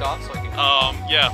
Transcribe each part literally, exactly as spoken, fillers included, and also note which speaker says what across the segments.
Speaker 1: off so I can...
Speaker 2: Um, yeah.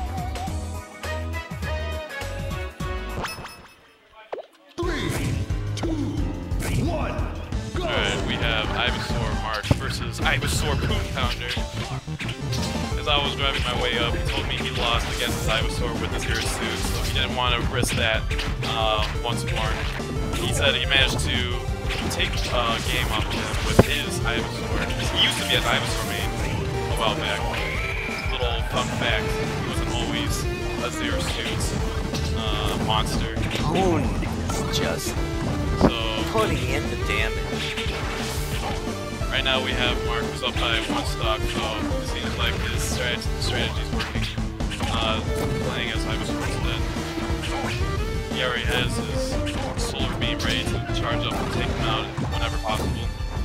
Speaker 3: Three, two, one, go!
Speaker 2: Alright, we have Ivysaur Mark versus Ivysaur PoonPounder. As I was driving my way up, he told me he lost against his Ivysaur with his Zero Suit, so he didn't want to risk that uh, once more. He said he managed to take a uh, game off of him with his Ivysaur. He used to be an Ivysaur main a while back. Little fun fact, he wasn't always a Zero Suit uh, monster.
Speaker 1: Poon is just
Speaker 2: So
Speaker 1: putting in the damage.
Speaker 2: right now we have Mark who's up by one stock, so it seems like his strat strategy's working. Uh, playing as Ivysaur instead. He already has his Solar Beam ready to charge up and take him out whenever possible.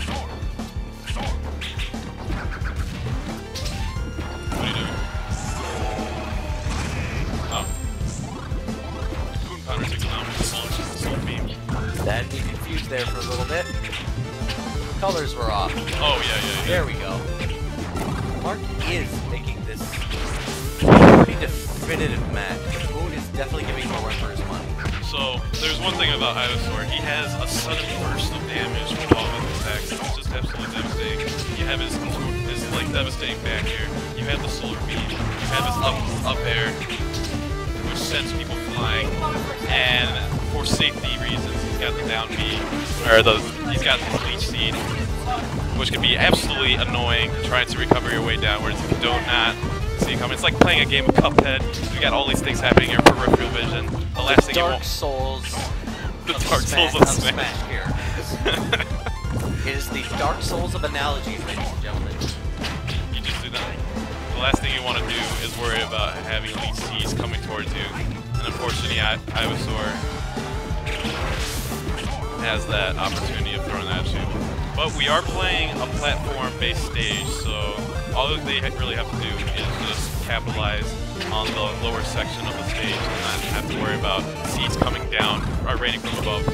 Speaker 2: What are you doing? Oh. PoonPounder took him out with the Solar, solar Beam.
Speaker 1: That had me confused there for a little bit. Colors were off.
Speaker 2: Oh, yeah, yeah, yeah.
Speaker 1: There we go. Mark is making this pretty definitive match. Poon is definitely giving more run for his money.
Speaker 2: So, there's one thing about Ivysaur. He has a sudden burst of damage with all of his attacks. It's just absolutely devastating. You have his, his like, devastating back air. You have the Solar Beam. You have his up, up air, which sends people flying. And for safety reasons, he's got the down B, or the, he's got the Leech Seed, which can be absolutely annoying trying to recover your way downwards if you do not see it coming. It's like playing a game of Cuphead. You got all these things happening in your peripheral vision. The last
Speaker 1: the
Speaker 2: thing
Speaker 1: Dark
Speaker 2: you want.
Speaker 1: Souls.
Speaker 2: The
Speaker 1: of
Speaker 2: Dark
Speaker 1: Smash,
Speaker 2: Souls of
Speaker 1: of
Speaker 2: Smash.
Speaker 1: Smash here. It is the Dark Souls of analogies, ladies and gentlemen.
Speaker 2: You just do that. The last thing you want to do is worry about having Leech Seeds coming towards you. And unfortunately, I Ivysaur has that opportunity of throwing that at you. But we are playing a platform-based stage, so all that they really have to do is just capitalize on the lower section of the stage and not have to worry about seeds coming down or raining from above.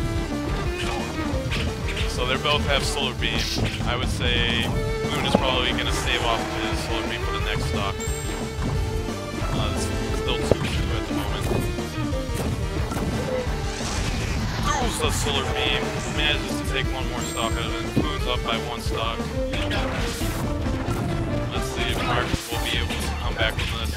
Speaker 2: So they both have Solar Beam. I would say Poon is probably going to save off his Solar Beam for the next stock. Uh, it's still two two at the moment. Throws the Solar Beam, manages to take one more stock out of it. Poon's up by one stock. Let's see if Mark will be able to come back from this.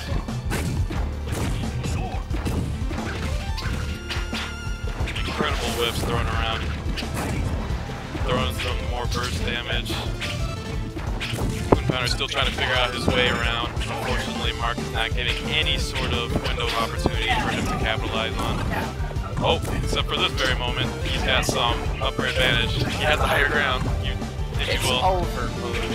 Speaker 2: Incredible whips thrown around. Throwing some more burst damage. PoonPounder still trying to figure out his way around. Unfortunately, Mark is not getting any sort of window of opportunity for him to capitalize on. Oh, except for this very moment, he's got some upper advantage. He has the higher ground, you, if
Speaker 1: It's
Speaker 2: you will.
Speaker 1: over, Poon.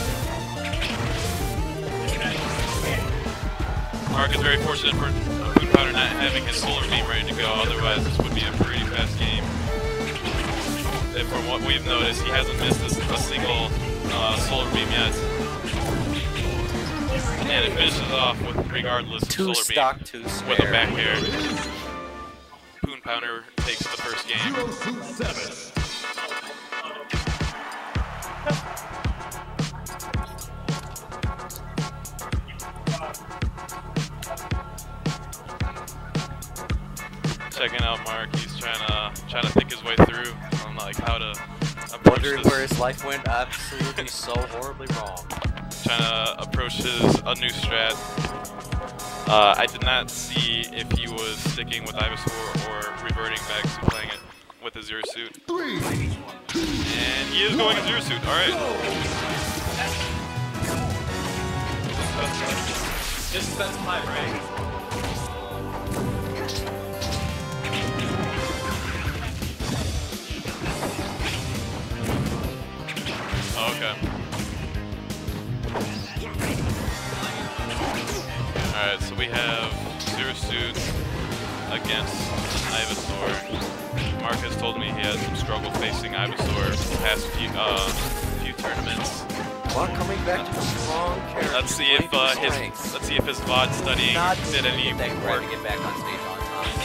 Speaker 2: Mark is very fortunate for PoonPounder not having his Solar Beam ready to go, otherwise this would be a pretty fast game. And from what we've noticed, he hasn't missed a, a single uh, Solar Beam yet. And it finishes off with regardless of
Speaker 1: Two
Speaker 2: Solar
Speaker 1: stock,
Speaker 2: Beam
Speaker 1: two spare.
Speaker 2: with a back air. PoonPounder takes the first game.
Speaker 3: Zero Suit seven.
Speaker 2: Checking out Mark, he's trying to trying to think his way through on like how to approach
Speaker 1: Wondering
Speaker 2: this.
Speaker 1: where his life went absolutely so horribly wrong.
Speaker 2: Trying to approach his a new strat. Uh, I did not see if he was sticking with Ivysaur or reverting back to playing it with a Zero Suit.
Speaker 3: Three,
Speaker 2: And he is going a Zero Suit. All right.
Speaker 4: Just specify, right?
Speaker 2: Okay. Alright, so we have Zero Suit against Ivysaur. Mark has told me he had some struggle facing Ivysaur the past few uh few tournaments.
Speaker 1: Mark coming back to a strong character.
Speaker 2: Let's see if uh, his let's see if his V O D studying
Speaker 1: Not
Speaker 2: did any
Speaker 1: that
Speaker 2: work.
Speaker 1: to get back on stage on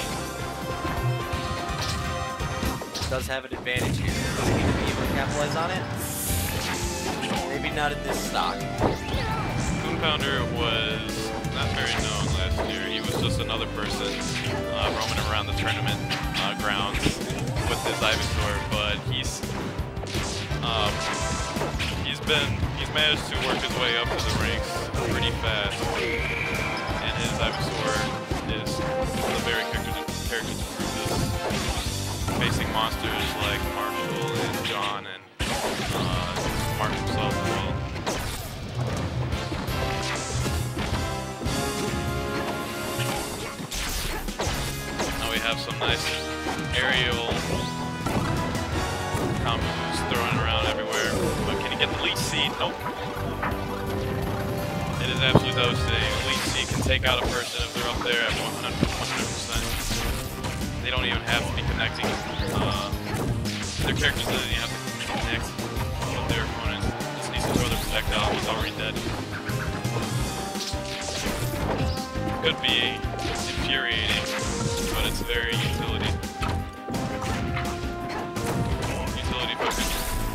Speaker 1: time. Does have an advantage here. Does he need to be able to capitalize on it? Maybe not at this stock.
Speaker 2: PoonPounder was not very known last year. He was just another person uh, roaming around the tournament uh, grounds with his Ivysaur, but he's um, he's been he's managed to work his way up to the ranks pretty fast, and his Ivysaur is a very character character to prove this, facing monsters like Marshall and John and uh, Mark himself as well. We have some nice aerial combos thrown around everywhere. But can he get the leech seed? Nope. It is absolutely devastating. A leech seed can take out a person if they're up there at one hundred percent. They don't even have to be connecting. Uh, their characters doesn't even have to connect with their opponents. Just needs to throw their projectile. He's already dead. Could be infuriating, but it's very utility. Utility focused.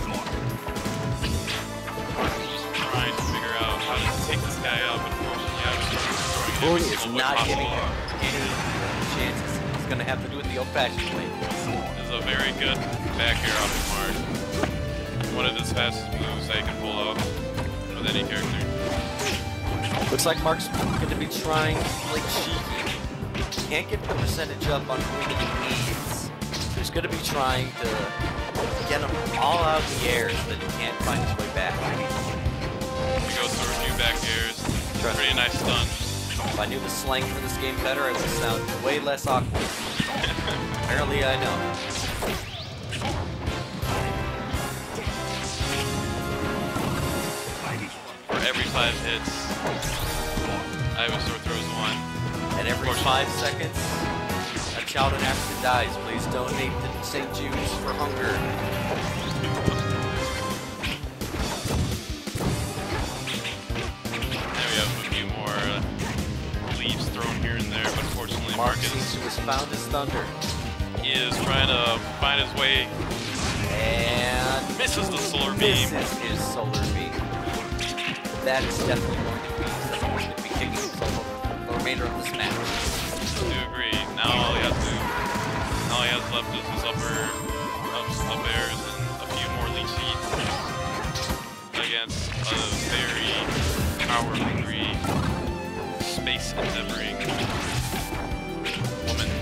Speaker 2: Just trying to figure out how to take this guy out, but unfortunately I was destroying
Speaker 1: Boone
Speaker 2: every
Speaker 1: is
Speaker 2: single way
Speaker 1: not
Speaker 2: possible.
Speaker 1: getting any chances. He's gonna have to do it the old-fashioned way.
Speaker 2: This is a very good back air off the mark. One of his fastest moves that he can pull off with any character.
Speaker 1: Looks like Mark's going to be trying to play cheeky. Can't get the percentage up on who he needs. He's going to be trying to get him all out in the air so that he can't find his way back.
Speaker 2: He goes through a few back airs. Pretty nice stun.
Speaker 1: If I knew the slang for this game better, I would sound way less awkward. Apparently I know.
Speaker 2: For every five hits, Ivysaur throws one.
Speaker 1: And every five seconds, a child in Africa dies. Please donate to Saint Jude's for hunger.
Speaker 2: There we have a few more uh, leaves thrown here and there, but unfortunately
Speaker 1: Mark
Speaker 2: Marcus
Speaker 1: seems to have found his thunder.
Speaker 2: he is trying to find his way.
Speaker 1: And
Speaker 2: Misses the solar beam.
Speaker 1: misses his solar beam. That is definitely going to be something he's going to be kicking himself over the remainder of this match.
Speaker 2: I do agree. Now all he has to, all he has left is his upper, up, up airs and a few more leech seeds against a very power-hungry, space-endeavoring woman.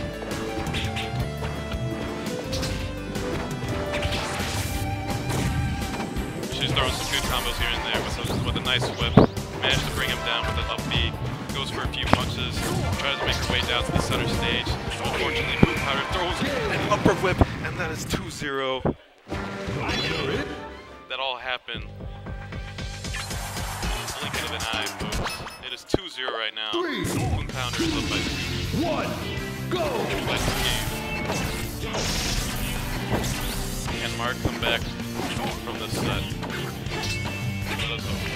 Speaker 2: She's throwing some good combos here and there with a, with a nice whip. Managed to bring him down with an up B. Goes for a few punches. Tries to make her way down to the center stage. Unfortunately, PoonPounder throws an upper whip, and that is two zero. That all happened. Blink of an eye, folks. It is two zero right now.
Speaker 3: Three,
Speaker 2: PoonPounder is up by two.
Speaker 3: One, go!
Speaker 2: By two games. Can Mark come back from this set? Let us hope.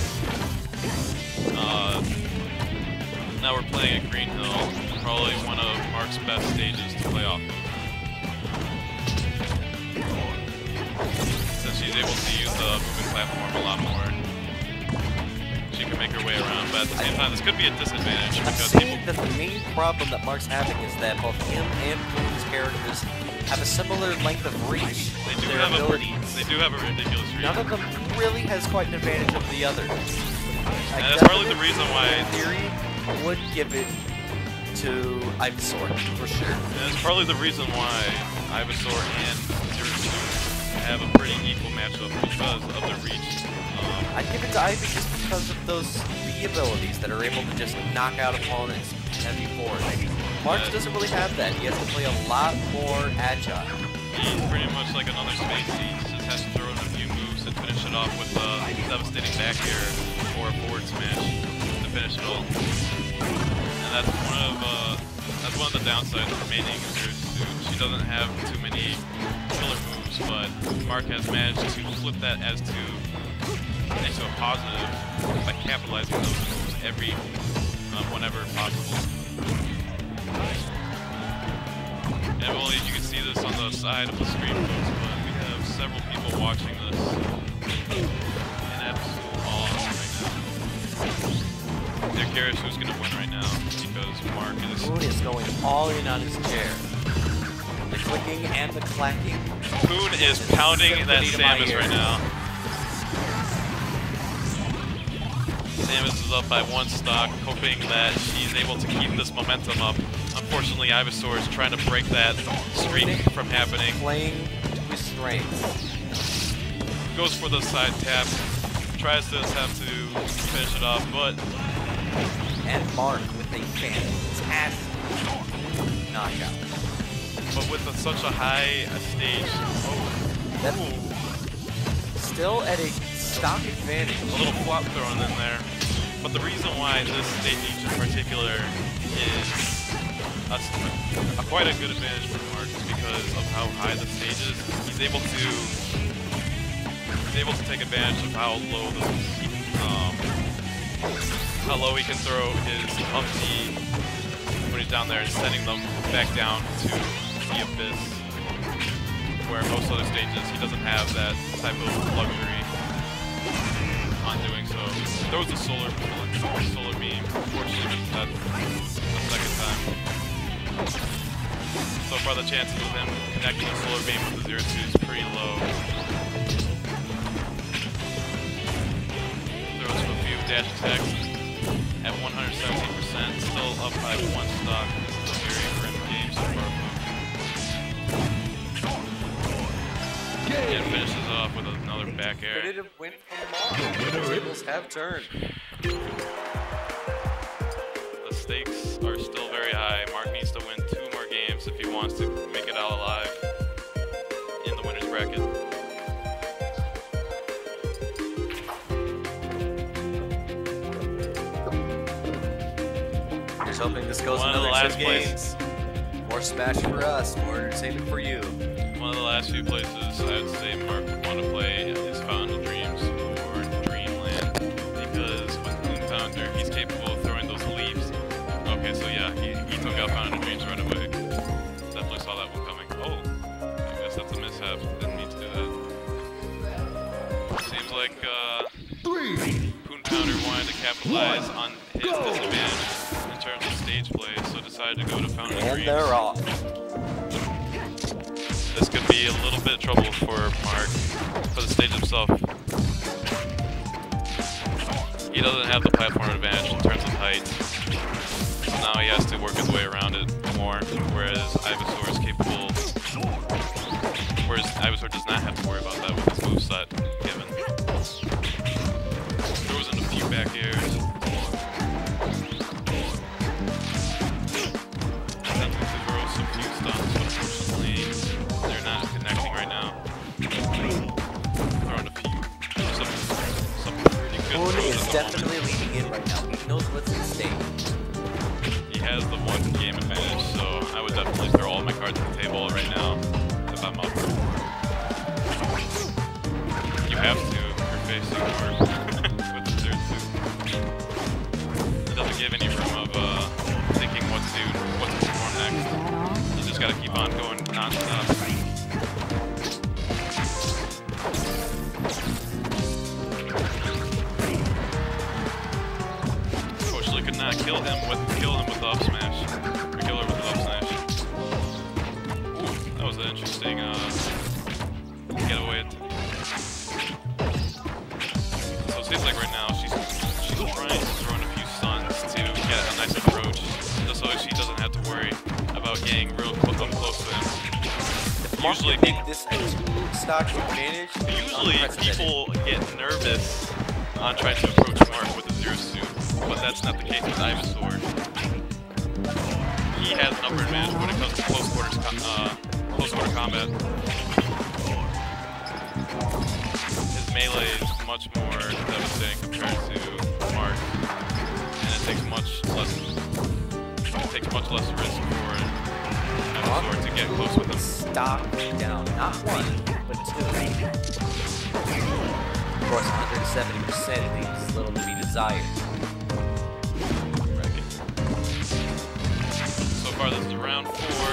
Speaker 2: Uh, now we're playing at Green Hill, probably one of Mark's best stages to play off of. Since she's able to use the moving platform a lot more, she can make her way around, but at the same time this could be a disadvantage
Speaker 1: I'm
Speaker 2: because
Speaker 1: saying
Speaker 2: people...
Speaker 1: that the main problem that Mark's having is that both him and Boone's characters have a similar length of reach
Speaker 2: They
Speaker 1: to
Speaker 2: do
Speaker 1: their
Speaker 2: have
Speaker 1: abilities.
Speaker 2: a they do have a ridiculous reach.
Speaker 1: None of them really has quite an advantage of the other. I
Speaker 2: And that's probably the
Speaker 1: definitely,
Speaker 2: reason why
Speaker 1: in theory, would give it to Ivysaur, for sure.
Speaker 2: and that's probably the reason why Ivysaur and zero two have a pretty equal matchup because of their reach. Um,
Speaker 1: I'd give it to Ivy just because of those B abilities that are able to just knock out opponents heavy forward. Marks doesn't really have that. He has to play a lot more agile.
Speaker 2: He's pretty much like another space. He just has to throw in a few moves and finish it off with a devastating back air or a forward smash to finish it all. And that's one of uh, that's one of the downsides of remaining users. She doesn't have too many killer moves, but Mark has managed to flip that as to into a positive by capitalizing those moves every uh, whenever possible. And well, you can see this on the side of the screen, folks, but we have several people watching this in absolute awe right now. curious who's gonna win right now because Mark is.
Speaker 1: Poon is going all in on his chair. The clicking and the clacking.
Speaker 2: Poon is pounding that Samus right now. Samus is up by one stock, hoping that she's able to keep this momentum up. Unfortunately, Ivysaur is trying to break that streak from happening.
Speaker 1: Playing to his strengths.
Speaker 2: Goes for the side tap, tries to attempt to finish it off, but...
Speaker 1: And Mark with a fantastic knockout.
Speaker 2: But with a, such a high uh, stage, oh,
Speaker 1: That, still at a stock advantage.
Speaker 2: a little flop thrown in there. But the reason why this stage in particular is a, a quite a good advantage for Mark is because of how high the stage is. He's able to he's able to take advantage of how low the um, how low he can throw his up D when he's down there and sending them back down to the abyss. Where most other stages he doesn't have that type of luxury on doing so. There was a solar solar beam. Unfortunately, missed that the second time. So far, the chances of him connecting a solar beam with the zero two is pretty low. There was a few dash attacks at one hundred seventeen percent, still up by one stock. This is a very grim game so far. And finishes off with another back air.
Speaker 1: Competitive win from Mark. The tables have turned.
Speaker 2: The stakes are still very high. Mark needs to win two more games if he wants to make it out alive in the winner's bracket.
Speaker 1: Here's hoping this goes
Speaker 2: One of the
Speaker 1: another
Speaker 2: last
Speaker 1: two games. More Smash for us, more entertainment for you.
Speaker 2: One of the last few places I'd say Mark would want to play is Fountain of Dreams or Dreamland because with PoonPounder he's capable of throwing those leaves. Okay, so yeah, he, he took out Fountain of Dreams right away. Definitely saw that one coming. Oh, I guess that's a mishap. Didn't mean to do that. Seems like uh, PoonPounder wanted to capitalize on his disadvantage in terms of stage play, so decided to go to Fountain of
Speaker 1: And
Speaker 2: Dreams.
Speaker 1: they're off.
Speaker 2: This could be a little bit of trouble for Mark, for the stage himself. He doesn't have the platform advantage in terms of height, so now he has to work his way around it more, whereas Ivysaur is capable, whereas Ivysaur does not have to worry about that with his moveset given. Throws in a few back airs. Attempting to throw some few stuns, but unfortunately, they're not connecting right now. Throwing a few, some, some pretty good
Speaker 1: Poon
Speaker 2: throws
Speaker 1: is
Speaker 2: at the
Speaker 1: definitely leading in right now. He knows what's at stake.
Speaker 2: moment. He has the one game advantage, so I would definitely throw all my cards on the table right now if I'm up. You have to, you're facing Mark with the third suit. It doesn't give any room of uh, thinking what to do, what to perform next. You just gotta keep on going non-stop. Unfortunately, could not kill him with kill him with the up smash. Or kill her with the up smash. Ooh, that was an interesting uh, getaway. So it seems like right now she's she's trying to throw in a few stuns to get a nice approach, just so she doesn't have to worry about getting real close up close to him. Usually,
Speaker 1: Mark make this a two stock advantage.
Speaker 2: usually
Speaker 1: Unprecedented.
Speaker 2: people get nervous on trying to approach Mark with a zero suit, but that's not the case with Ivysaur. He has an upper advantage when it comes to close quarters, com uh, close quarter combat. His melee is much more devastating compared to Mark, and it takes much less. It takes much less risk for Ivysaur to get close with him.
Speaker 1: Stock down, not one, but two. Of course, one hundred seventy percent leaves little to be desired.
Speaker 2: So far, this is round four.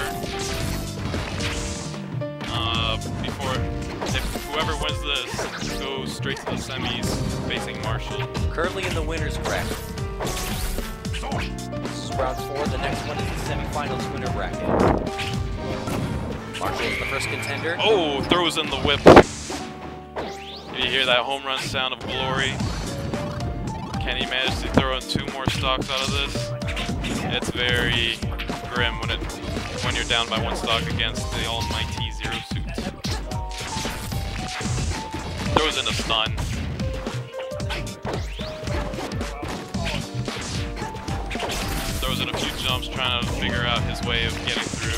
Speaker 2: Uh, before, if whoever wins this goes straight to the semis, facing Marshall.
Speaker 1: Currently in the winner's bracket. This is round four. The next one is the semifinals winner bracket. Marshall is the first contender.
Speaker 2: Oh, throws in the whip. You hear that home run sound of glory? Can he manage to throw in two more stocks out of this? It's very grim when it when you're down by one stock against the almighty Zero Suit. Throws in a stun. Throws in a few jumps trying to figure out his way of getting through.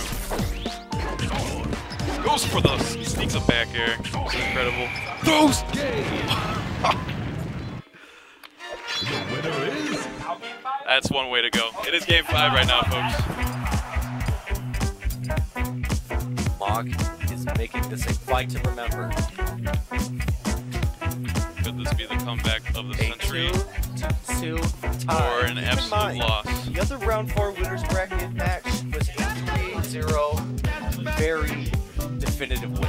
Speaker 2: Goes for the sneaks a back air. It's incredible. Throws!
Speaker 3: The winner is...
Speaker 2: That's one way to go. It is game five right now, folks.
Speaker 1: Mog is making this a fight to remember.
Speaker 2: Could this be the comeback of the
Speaker 1: A
Speaker 2: century?
Speaker 1: two, two tie.
Speaker 2: Or an
Speaker 1: Keep in
Speaker 2: absolute
Speaker 1: mind,
Speaker 2: loss?
Speaker 1: The other round four winners bracket match was a three zero, very definitive win.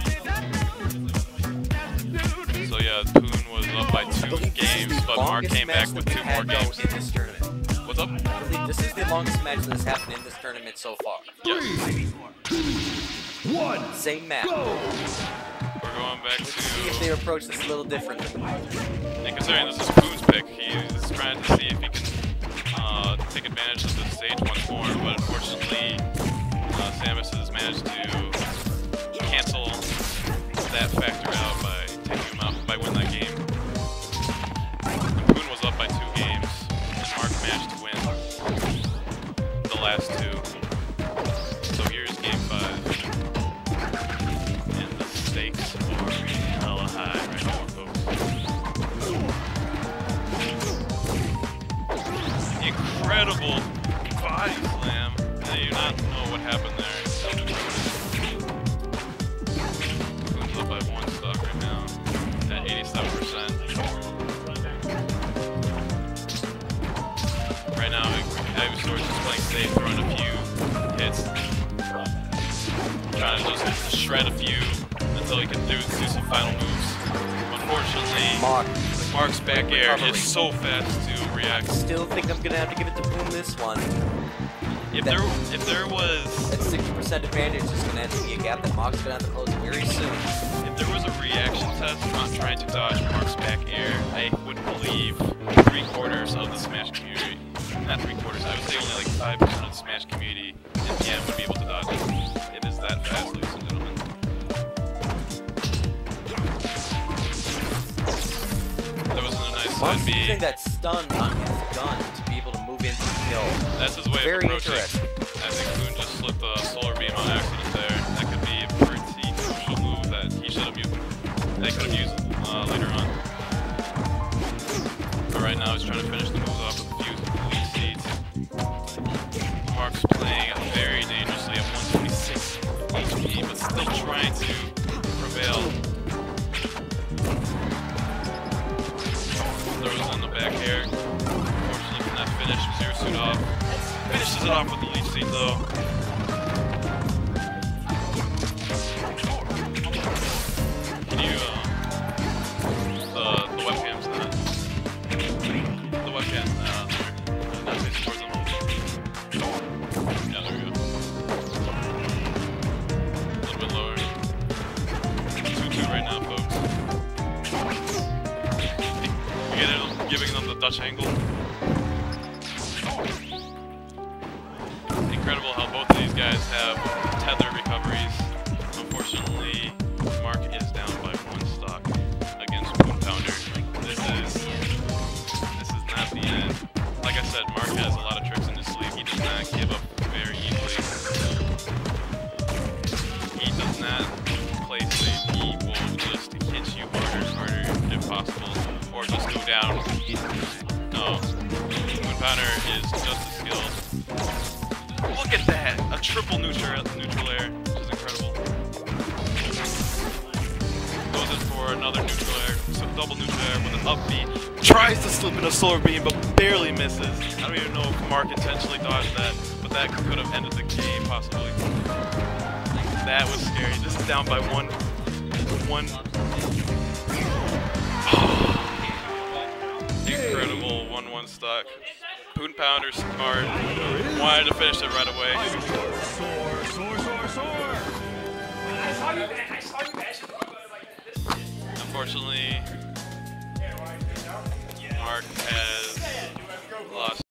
Speaker 2: So yeah, Poon was up by
Speaker 1: I
Speaker 2: two
Speaker 1: believe this is
Speaker 2: games,
Speaker 1: the
Speaker 2: but Mark
Speaker 1: longest
Speaker 2: came
Speaker 1: match
Speaker 2: back
Speaker 1: that
Speaker 2: with
Speaker 1: we've
Speaker 2: two more
Speaker 1: had
Speaker 2: games.
Speaker 1: in this tournament.
Speaker 2: What's up?
Speaker 1: I believe this is the longest match that has happened in this tournament so far.
Speaker 2: Yes.
Speaker 3: One.
Speaker 1: Same map.
Speaker 3: Go.
Speaker 2: We're going back
Speaker 1: Let's see if
Speaker 2: to...
Speaker 1: they approach this a little differently.
Speaker 2: And considering this is Poon's pick, he is trying to see if he can uh, take advantage of this stage once more, but unfortunately, uh, Samus has managed to cancel that factor out by taking him out, by winning that game. And Poon was up by two games, and Mark managed to win the last two. So here's game five. And the stakes are hella high right now, folks. Incredible body slam. I do not know what happened there. Poon's up by one stock right now at eighty-seven percent. Right now, Ivysaur's just playing safe, throwing a few hits. Trying to just shred a few until he can do, do some final moves. Unfortunately,
Speaker 1: Mark,
Speaker 2: Mark's back air
Speaker 1: recovery.
Speaker 2: is so fast to react.
Speaker 1: still think I'm gonna have to give it to Poon this one.
Speaker 2: If there, if there was,
Speaker 1: That sixty percent advantage is gonna have to be a gap that Mog's gonna have to close very soon.
Speaker 2: if there was a reaction test on trying to dodge Mark's back air, I would believe three quarters of the Smash community, not three quarters, I would say only like five percent of the Smash community in P M would be able to dodge it. It is that fast, ladies and gentlemen. That wasn't a nice
Speaker 1: Mog's
Speaker 2: side B.
Speaker 1: using that stun on his gun to be able to move into the kill.
Speaker 2: That's his way
Speaker 1: Very
Speaker 2: of approaching.
Speaker 1: interesting.
Speaker 2: I think Poon just slipped a solar beam on accident there. That could be a pretty crucial move that he should have used. They could have used uh, later on. But right now he's trying to finish the moves off with a few lead seeds. Mark's playing very dangerously at one twenty-six H P, but still trying to prevail. Throws in the back air. Unfortunately, cannot finish Zero Suit off. Finishes it off with the leech seed though. Can you, uh, the, the webcam's not, the webcam's not, not facing towards them. Yeah, there we go. A little bit lower. two two right now, folks. You get it, giving them the Dutch angle. Incredible how both of these guys have tether recoveries. Unfortunately, Mark is down by one stock against PoonPounder. This is this is not the end. Like I said, Mark has a lot of tricks in his sleeve. He does not give up very easily. He does not play safe. He will just hit you harder and harder if possible, or just go down. No, PoonPounder is just as skilled. Look at that! A triple neutral, neutral air, which is incredible. Goes in for another neutral air, so double neutral air with an up B. Tries to slip in a solar beam, but barely misses. I don't even know if Mark intentionally dodged that, but that could have ended the game, possibly. That was scary. Just down by one. One. Incredible one one stock. PoonPounder, smart, wanted to finish it right away.
Speaker 3: Soar, soar, soar, soar.
Speaker 4: I saw you, I saw you bash it like this.
Speaker 2: Unfortunately, Mark has lost.